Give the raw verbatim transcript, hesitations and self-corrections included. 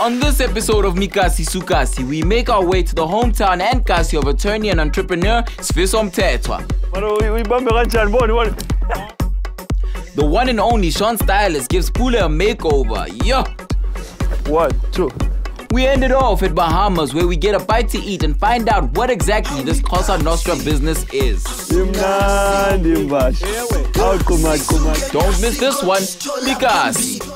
On this episode of Mikasi Sukasi, we make our way to the hometown and kasi of attorney and entrepreneur Sifiso Mthethwa. The one and only Sean Stylist gives Pule a makeover. Yo! One, two. We ended off at Bahamas, where we get a bite to eat and find out what exactly this XhosaNostra business is. Don't miss this one, Mikasi.